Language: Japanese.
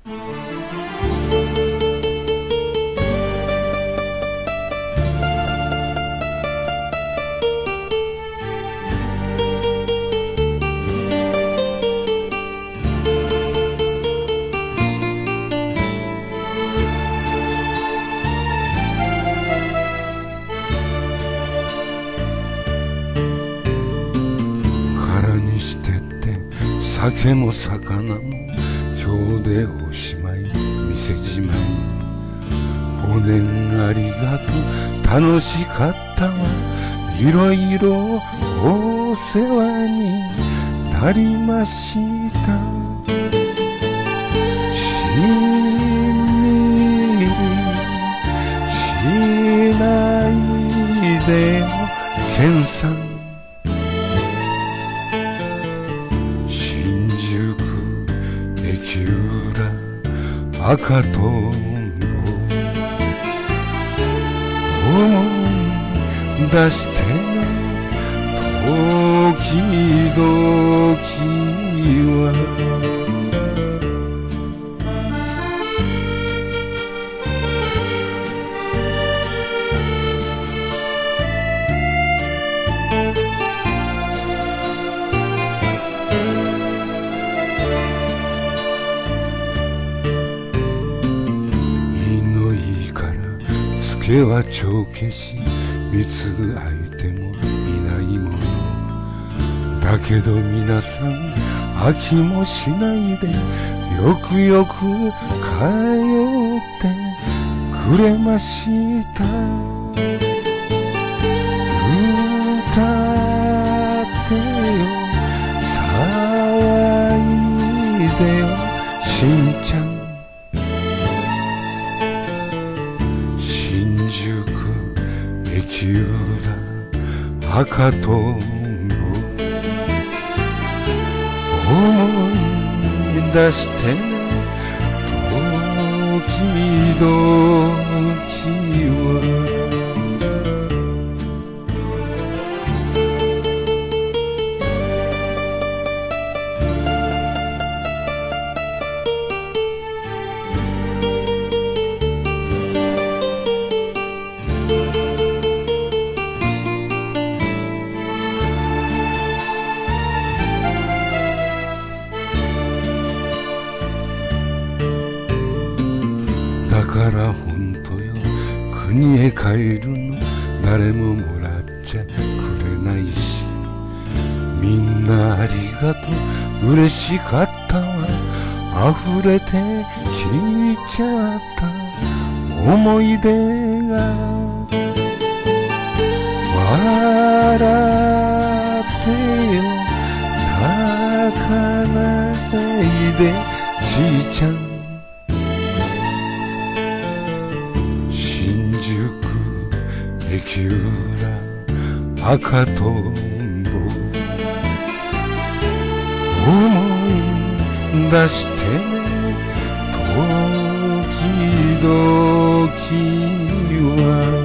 酒も魚も今日でおしまい、店じまい。お年ありがとう、楽しかったわ。いろいろお世話になりました。しみりしないでよ健さん。駅裏赤とんぼ思い出してね、時々は。手は帳消し、貢ぐ相手もいないものだけど、皆さん飽きもしないでよくよく通ってくれました。歌ってよ騒いでよしんちゃん。駅裏赤とんぼ思い出してね、時々は。だから本当よ、国へ帰るの誰ももらっちゃくれないし、みんなありがとう嬉しかったわ。溢れて聞いちゃった思い出が笑ってよ泣かないでじいちゃん。駅裏赤とんぼ思い出してね、時々は。